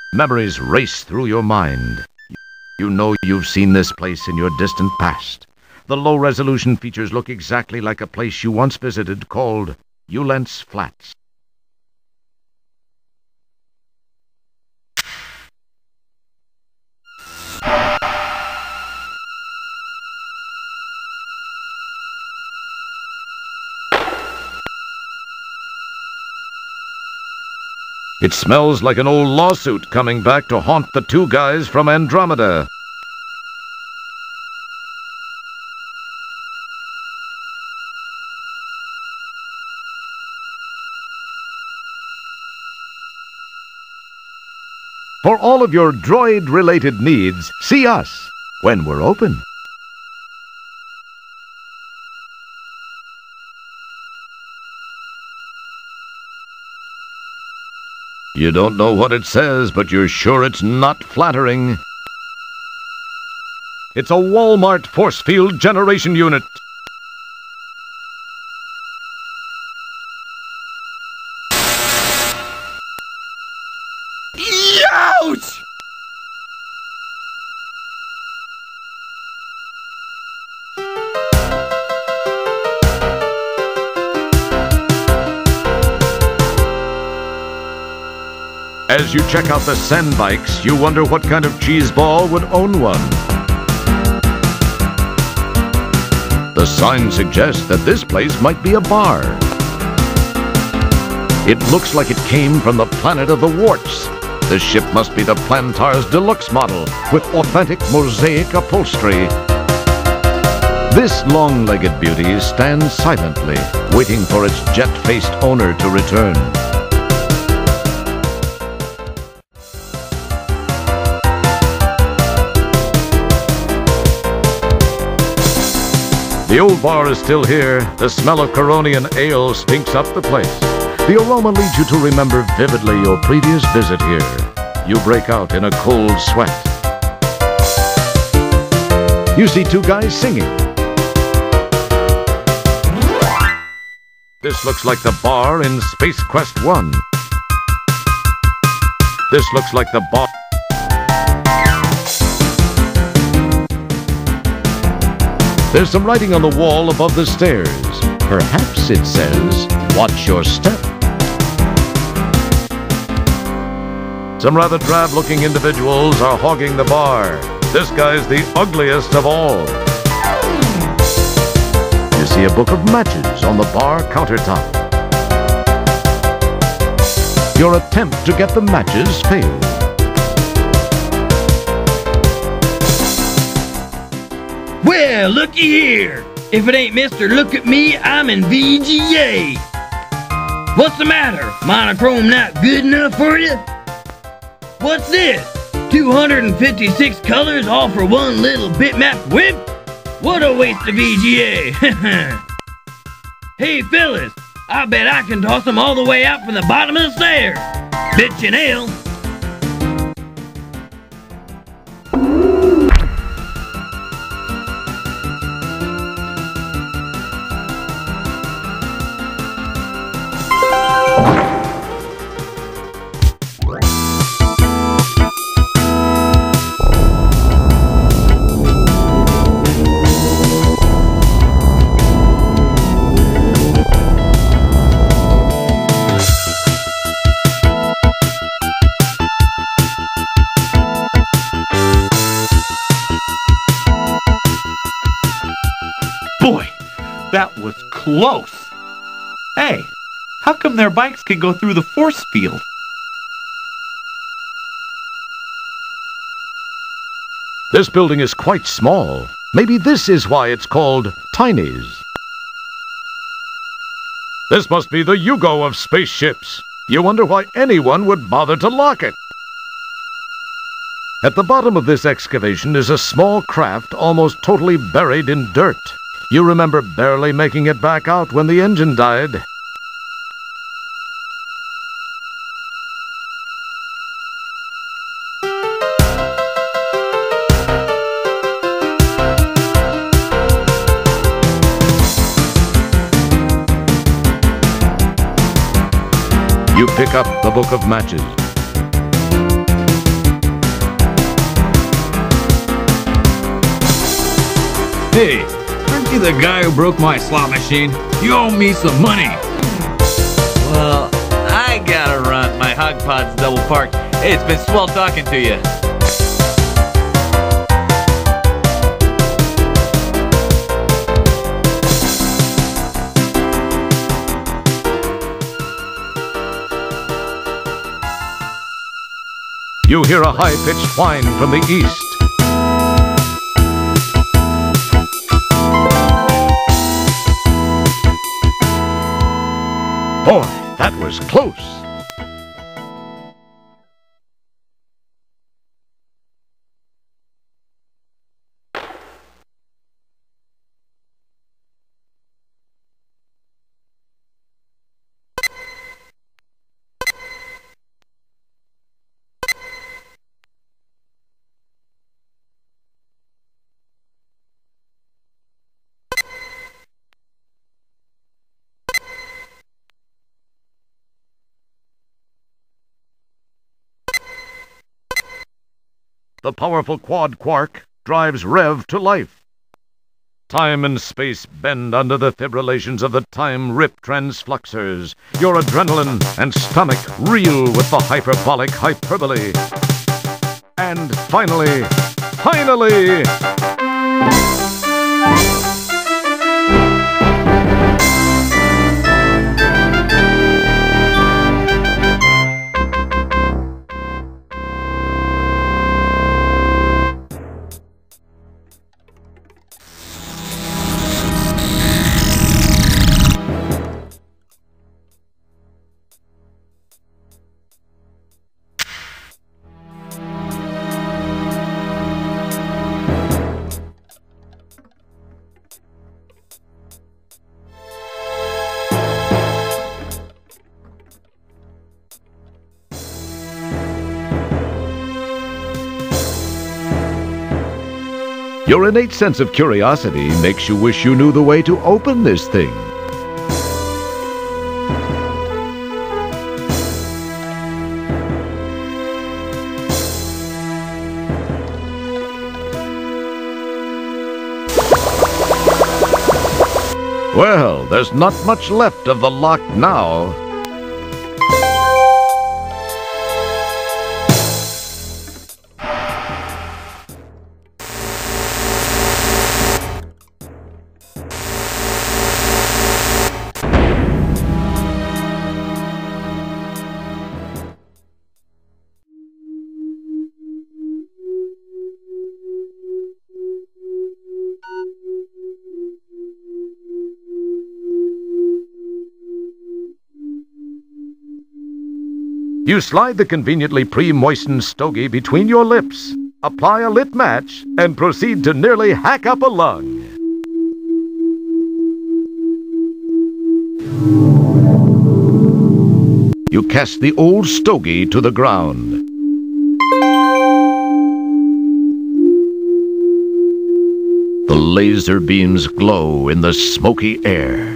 Memories race through your mind. You know you've seen this place in your distant past. The low-resolution features look exactly like a place you once visited called Uhlens Flats. It smells like an old lawsuit coming back to haunt the two guys from Andromeda. For all of your droid-related needs, see us when we're open. You don't know what it says, but you're sure it's not flattering. It's a Walmart force field generation unit. Ouch! As you check out the Sen bikes, you wonder what kind of cheeseball would own one. The sign suggests that this place might be a bar. It looks like it came from the planet of the warts. This ship must be the Plantar's Deluxe model with authentic mosaic upholstery. This long-legged beauty stands silently, waiting for its jet-faced owner to return. The old bar is still here. The smell of Coronian ale stinks up the place. The aroma leads you to remember vividly your previous visit here. You break out in a cold sweat. You see two guys singing. This looks like the bar in Space Quest 1. This looks like the bar. There's some writing on the wall above the stairs. Perhaps it says, "Watch your step." Some rather drab-looking individuals are hogging the bar. This guy's the ugliest of all. You see a book of matches on the bar countertop. Your attempt to get the matches failed. Well, looky here. If it ain't Mr. Look at Me, I'm in VGA. What's the matter? Monochrome not good enough for you? What's this? 256 colors all for one little bitmap whip? What a waste of VGA. Hey, fellas, I bet I can toss them all the way out from the bottom of the stairs. Bitchin' ale. Boy, that was close. Hey, how come their bikes can go through the force field? This building is quite small. Maybe this is why it's called Tiny's. This must be the Yugo of spaceships. You wonder why anyone would bother to lock it. At the bottom of this excavation is a small craft almost totally buried in dirt. You remember barely making it back out when the engine died. You pick up the book of matches. Hey, aren't you the guy who broke my slot machine? You owe me some money. Well, I gotta run. My hog pod's double parked. Hey, it's been swell talking to you. You hear a high-pitched whine from the east. Boy, that was close. The powerful quad quark drives Rev to life. Time and space bend under the fibrillations of the time-rip transfluxers. Your adrenaline and stomach reel with the hyperbolic hyperbole. And finally... Your innate sense of curiosity makes you wish you knew the way to open this thing. Well, there's not much left of the lock now. You slide the conveniently pre-moistened stogie between your lips, apply a lit match, and proceed to nearly hack up a lung. You cast the old stogie to the ground. The laser beams glow in the smoky air.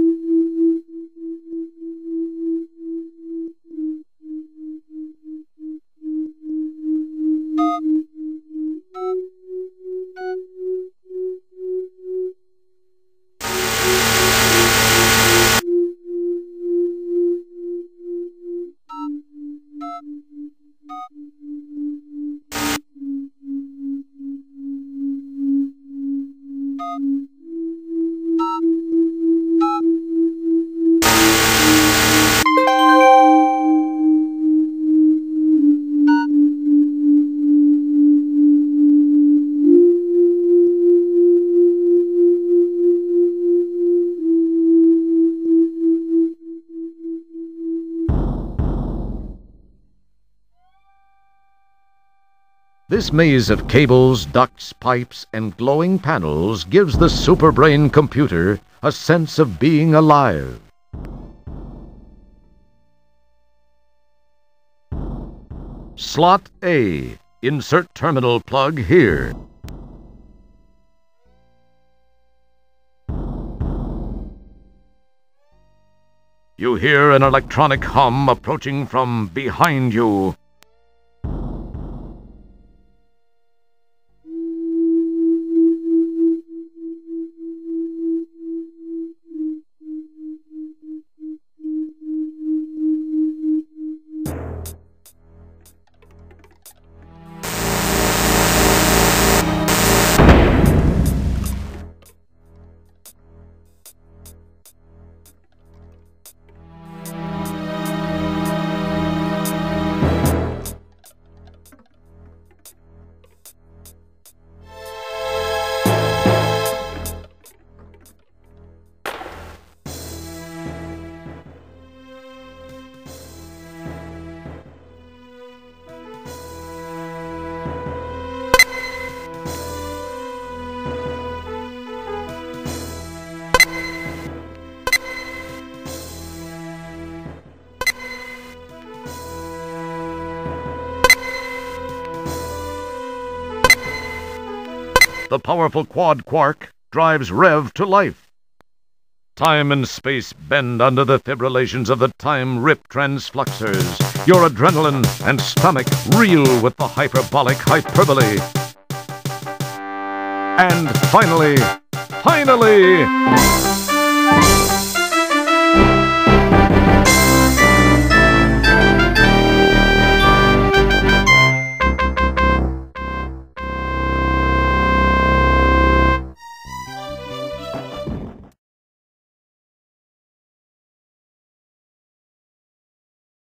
This maze of cables, ducts, pipes, and glowing panels gives the superbrain computer a sense of being alive. Slot A. Insert terminal plug here. You hear an electronic hum approaching from behind you. the powerful quad quark drives Rev to life. Time and space bend under the fibrillations of the time rip transfluxers. Your adrenaline and stomach reel with the hyperbolic hyperbole. And finally...